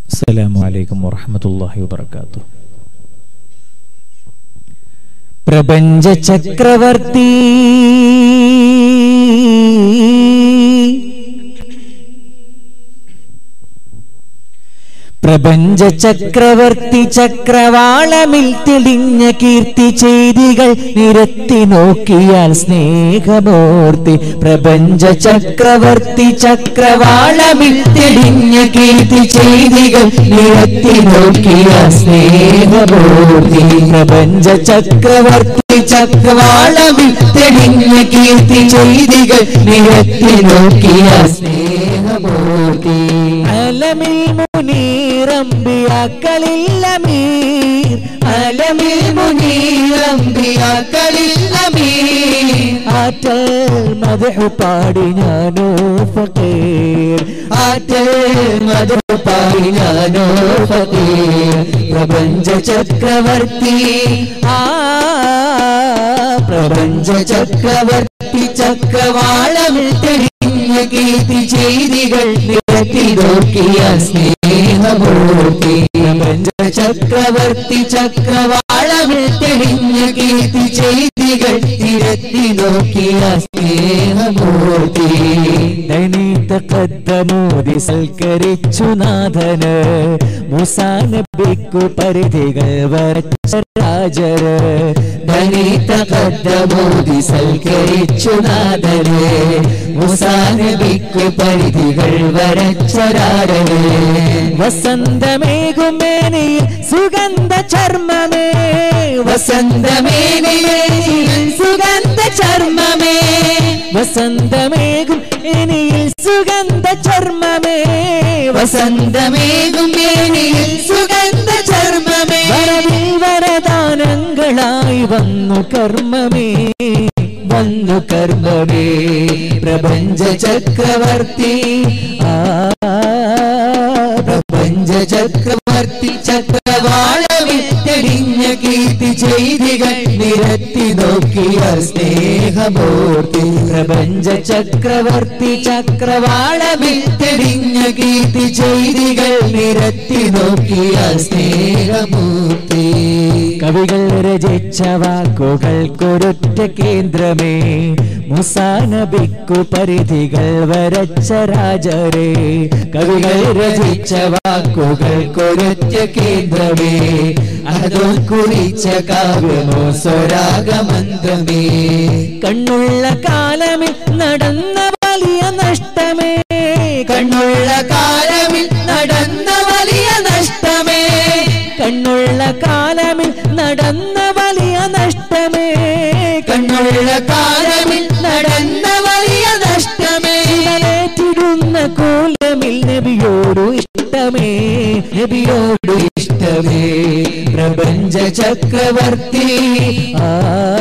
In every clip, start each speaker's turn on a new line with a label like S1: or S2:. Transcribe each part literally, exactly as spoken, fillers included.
S1: السلام عليكم ورحمة الله وبركاته. പ്രപഞ്ച ചക്രവർത്തി പ്രപഞ്ച ചക്രവർത്തി ചക്രവാളമിൽ തെളിഞ്ഞ കീർത്തി ചെയ്തികൾ നിരത്തി നോക്കിയാൽ സ്നേഹമൂർത്തി. പ്രപഞ്ച ചക്രവർത്തി ചക്രവാളമിൽ തെളിഞ്ഞ കീർത്തി ചെയ്തികൾ നിരത്തി നോക്കിയാൽ സ്നേഹമൂർത്തി. പ്രപഞ്ച ചക്രവർത്തി ചക്രവാളമിൽ തെളിഞ്ഞ കീർത്തി ചെയ്തികൾ നിരത്തി നോക്കിയാൽ സ്നേഹമൂർത്തി. അലമിൽ മുനീറംബിയാക്കളിൽ അമീർ അലമിൽ മുനീറംബിയാക്കളിൽ അമീർ ആറ്റൽ മദ്ഹ് പാടി ഞാനോ ഫഖീർ ആറ്റൽ മദ്ഹ് പാടി ഞാനോ ഫഖീർ. പ്രപഞ്ച ചക്രവർത്തി ആ പ്രപഞ്ച ചക്രവർത്തി ചക്രവാളമിൽ തെളിഞ്ഞ കീർത്തി ചെയ്തികൾ നിരത്തി നോക്കിയ സ്നേഹമൂർത്തി. പ്രപഞ്ച ചക്രവർത്തി ചക്രവാളമിൽ തെളിഞ്ഞ കീർത്തി ചെയ്തികൾ നിരത്തി നോക്കിയ സ്നേഹമൂർത്തി. തഖദ്ദമൂതി സൽക്കരിച്ചു നാഥന് മൂസാ നബിക്കു പരിധികൾ വരച്ച രാജര്. തഖദ്ദമൂതി സൽക്കരിച്ചു നാഥന് മൂസാ നബിക്കു പരിധികൾ വരച്ച രാജര്. വസന്തമേകുമേനിയിൽ സുഗന്ധ ചർമ്മമേ വസന്തമേനിയിൽ സുഗന്ധ ചർമ്മമേ വസന്തമേകും എനിയിൽ സുഗന്ധ ചർമ്മമേ വസന്തമേകും എനിയിൽ സുഗന്ധ ചർമ്മമേ. വരവിൽ വരദാനങ്ങളായി വന്നു കർമ്മമേ വന്നു കർമ്മമേ. പ്രപഞ്ച ചക്രവർത്തി ആ പ്രപഞ്ച ചക്രവർത്തി ചക്രവാളമിൽ തെളിഞ്ഞ കീർത്തി ചെയ്തികൾ നിരത്തി നോക്കിയ സ്നേഹമൂർത്തി. പ്രപഞ്ച ചക്രവർത്തി ചക്രവാളമിൽ തെളിഞ്ഞ കീർത്തി ചെയ്തികൾ നിരത്തി നോക്കിയ സ്നേഹമൂർത്തി. കവികൾ രചിച്ച വാക്കുകൾക്കൊരൊറ്റ കേന്ദ്രമേ മൂസാ നബിക്കു പരിധികൾ വരച്ച രാജരേ. കവികൾ രചിച്ച വാക്കുകൾക്കൊരൊറ്റ കേന്ദ്രമേ അതോ കുറിച്ച കാവ്യമോ സ്വരാഗമന്ത്രമേ. കണ്ണുള്ള കാലമിൽ നടന്ന വലിയ നഷ്ടമേ കണ്ണുള്ള കാലമിൽ നടന്ന വലിയ നഷ്ടമേ കണ്ണുള്ള കാലമിൽ നടന്ന വലിയ നഷ്ടമേ കണ്ണുള്ള കാലമിൽ നടന്ന വലിയ നഷ്ടമേ. ിടുന്ന കോലമിൽ നബിയോടു ഇഷ്ടമേ നബിയോടു ഇഷ്ടമേ. പ്രപഞ്ച ചക്രവർത്തി ആ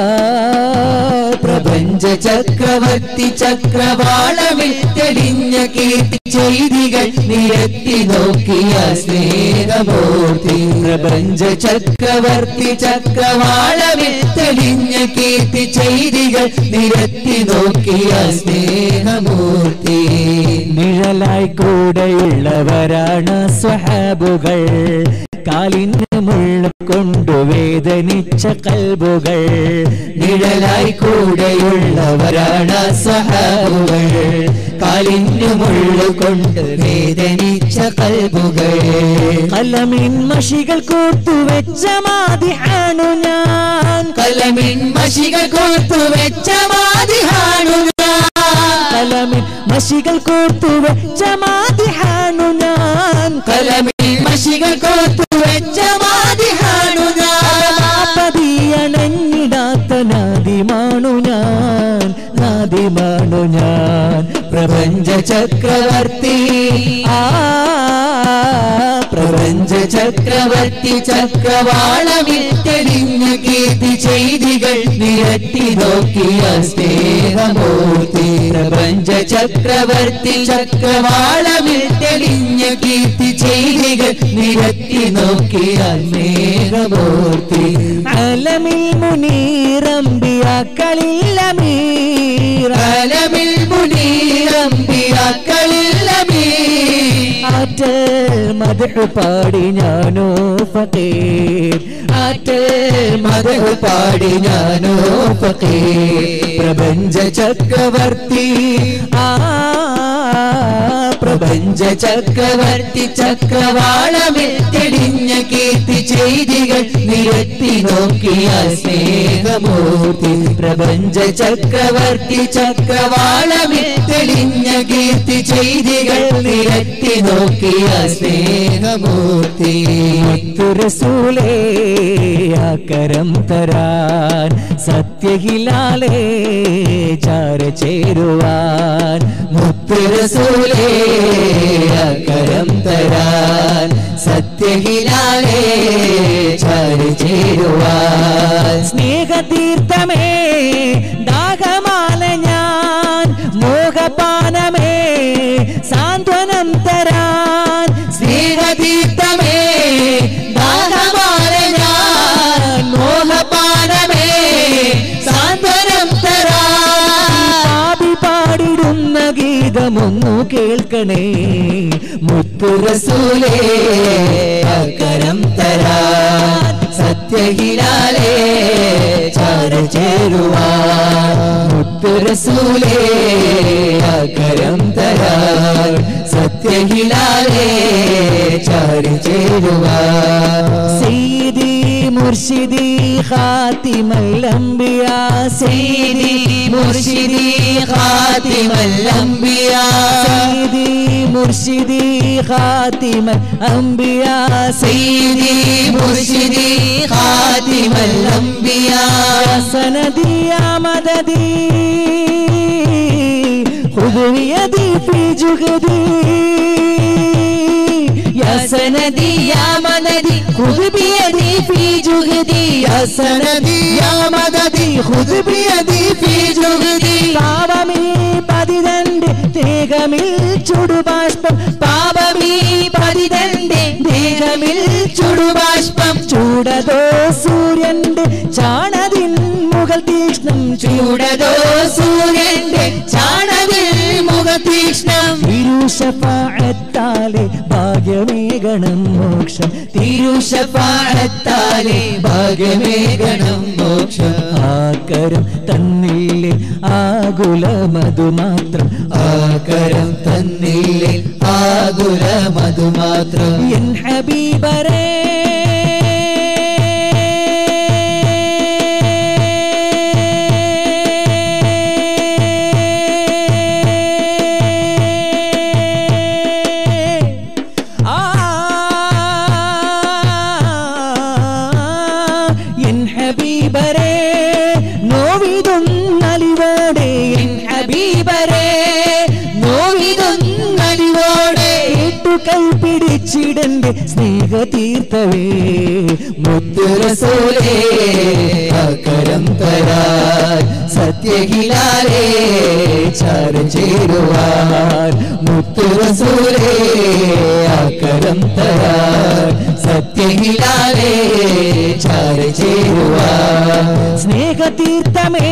S1: പ്രപഞ്ച ചക്രവർത്തി ചക്രവാളമിൽ തെളിഞ്ഞ കീർത്തി ചെയ്തികൾ നിരത്തി നോക്കിയ സ്നേഹമൂർത്തി. പ്രപഞ്ച ചക്രവർത്തി ചക്രവാളമിൽ തെളിഞ്ഞ കീർത്തി ചെയ്തികൾ നിരത്തി നോക്കിയ സ്നേഹമൂർത്തി. നിഴലായി കൂടെയുള്ളവരാണ് സ്വഹാബുകൾ കാലിന് മുള്ള കൊണ്ടു വേദനിച്ച കൽബുകൾ. നിഴലായി കൂടെയുള്ളവരാണ് സ്വഹാബുകൾ കാലിന് മുള്ള കൊണ്ട് വേദനിച്ച കൽബുകൾ. കലമിൻ മഷികൾ കോർത്തുവെച്ച മാദിഹാണു ഞാൻ കലമിൻ മഷികൾ കോർത്തുവെച്ച മാദിഹാണു ഞാൻ കലമിൻ മഷികൾ കോർത്തുവെച്ച മാദിഹാണു ഞാൻ കലമിൻ മഷികൾ കോർത്തുവെച്ച മാദിഹാണു ഞാൻ. പതിയണഞ്ഞിടാത്ത നാദിമാണു ഞാൻ നാദിമാണു ഞാൻ. പ്രപഞ്ച ചക്രവർത്തി ആ പ്രപഞ്ച ചക്രവർത്തി ചക്രവാളമിൽ തെളിഞ്ഞ കീർത്തി ചെയ്തികൾ നിരത്തി നോക്കിയ സ്നേഹമൂർത്തി. പ്രപഞ്ച ചക്രവർത്തി ചക്രവാളമിൽ തെളിഞ്ഞ കീർത്തി ചെയ്തികൾ നിരത്തി നോക്കിയ സ്നേഹമൂർത്തി. അലമിൽ മുനീറംബിയാക്കളിൽ അമീർ അലമിൽ മുനീറംബിയാക്കളിൽ അമീർ ആറ്റൽ മദ്ഹ് പാടി ഞാനോ ഫഖീർ ആറ്റൽ മദ്ഹ് പാടി ഞാനോ ഫഖീർ പ്രപഞ്ച ചക്രവർത്തി ആ പ്രപഞ്ച ചക്രവർത്തി ചക്രവാളമിൽ തെളിഞ്ഞ കീർത്തി ചെയ്തികൾ നിരത്തി നോക്കിയ സ്നേഹമൂർത്തി പ്രപഞ്ച ചക്രവർത്തി ചക്രവാളമിൽ തെളിഞ്ഞ കീർത്തി ചെയ്തികൾ നിരത്തി നോക്കിയ സ്നേഹമൂർത്തി റസൂലേ ആകരം തരാൻ സത്യഹിലാലേ ചാര ചേരുവാൻ മുത്ത് റസൂലേ ആകരം തരാൻ സത്യഹിലാലേ ചാര ചേരുവാൻ സ്നേഹതീർത്ഥമേ ദാഹമാല ഞാൻ മോഹപാനമേ സാന്ത്വനം തരാൻ സ്നേഹതീർത്ഥമേ ദാഹമാല ഞാൻ മോഹപാനമേ സാന്ത്വനം തരാൻ പാപി പാടിടുന്ന ഗീതമൊന്നു കേൾക്കണേ മുത്തു റസൂലേ ആകരം തരാൻ സത്യഹിലാലേ ചാര ചേരുവാൻ മുത്തു റസൂലേ ആകരം തരാൻ സത്യഹിലാലേ ചാര ചേരുവാൻ സയ്യിദി മുർഷിദി ഖാതിമൽ അംബിയാ സയ്യിദി മുർഷിദി ഖാതിമൽ അംബിയാ സയ്യിദി മുർഷിദി ഖാതിമൽ അംബിയാ സയ്യിദി മുർഷിദി ഖാതിമൽ അംബിയാ സനദി യാ മദദി ഖുദ് ബിയദി ഫീ ജുഹദി يا سندي يا مددي خذ بيدي في جهدي يا سندي يا مددي خذ بيدي في جهدي പാപമീ പതിതന്റെ ദേഹമിൽ ചുടുബാഷ്പം പാപമീ പതിതന്റെ ദേഹമിൽ ചുടുബാഷ്പം ചൂടതോ സൂര്യന്റെ ചാണതിൻ മുകൾ തീക്ഷ്ണം ചൂടതോ സൂര്യന്റെ ചാണതിൽ മുകൾ തീക്ഷ്ണം തിരുശഫാഅത്താലെ ഭാഗ്യമേകണം മോക്ഷം തിരുശഫാഅത്താലെ ഭാഗ്യമേകണം മോക്ഷം ആകരം തന്നില്ലേ ആകുല മധുമാത്രം ആകരം തന്നില്ലേ ആകുല മധുമാത്രം എൻ ഹബീബരേ കൈപിടിച്ചിടന്റെ സ്നേഹതീർത്ഥവേ മുത്ത് റസൂലേ ആകരം തരാൻ സത്യഹിലാലേ ചാര ചേരുവാൻ മുത്ത് റസൂലേ ആകരം തരാൻ സത്യഹിലാലേ ചാര ചേരുവാൻ സ്നേഹതീർത്ഥമേ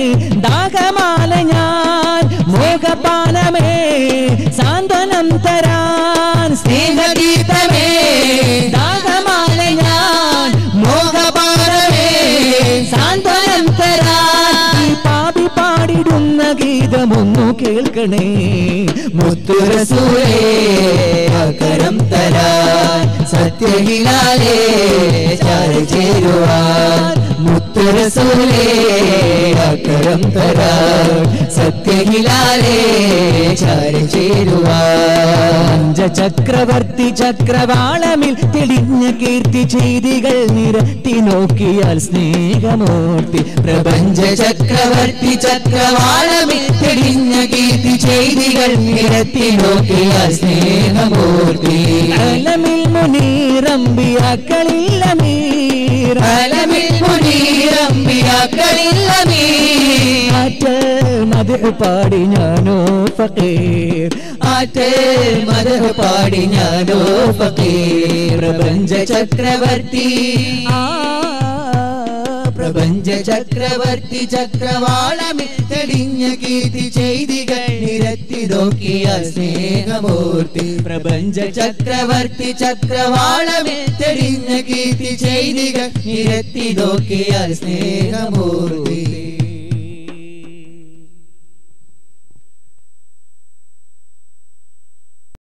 S1: ദാഹമാല ഞാൻ മോഹപാനമേ സാന്ത്വനം തരാൻ സ്നേഹഗീതമേ ദാഹമാല ഞാൻ മോഹപാനമേ സാന്ത്വനം തരാൻ പാപി പാടിടുന്ന ഗീതമൊന്നു കേൾക്കണേ മുത്തു റസൂലേ ആകരം തരാൻ സത്യഹിലാലേ ചാര ചേരുവാൻ മുത്തു റസൂലേ ആകരം തരാൻ സത്യഹിലാലേ ചാര ചേരുവാൻ ചക്രവർത്തി ചക്രവാളമിൽ തെളിഞ്ഞ കീർത്തി ചെയ്തികൾ നിരത്തി നോക്കിയാൽ സ്നേഹമൂർത്തി പ്രപഞ്ച ചക്രവർത്തി ചക്രവാളമിൽ തെളിഞ്ഞ കീർത്തി ചെയ്തികൾ നിരത്തി നോക്കിയാൽ സ്നേഹമൂർത്തി അലമിൽ മുനീറമ്പിയാക്കളിൽ അമീർ അലമിൽ മുനീറമ്പിയാക്കളിൽ അമീർ ആറ്റൽ മദ്ഹ് പാടി ഞാനോ ഫഖീർ ആറ്റൽ മദ്ഹ് പാടി ഞാനോ ഫഖീർ പ്രപഞ്ച ചക്രവർത്തി ആ പ്രപഞ്ച പ്രപഞ്ച ചക്രവർത്തി ചക്രവാളമേ തെളിഞ്ഞ കീർത്തി ചെയ്തികൾ നിരത്തി നോക്കിയ സ്നേഹമൂർത്തി പ്രപഞ്ച ചക്രവർത്തി ചക്രവാളമേ തെളിഞ്ഞ കീർത്തി ചെയ്തികൾ നിരത്തി നോക്കിയ സ്നേഹമൂർത്തി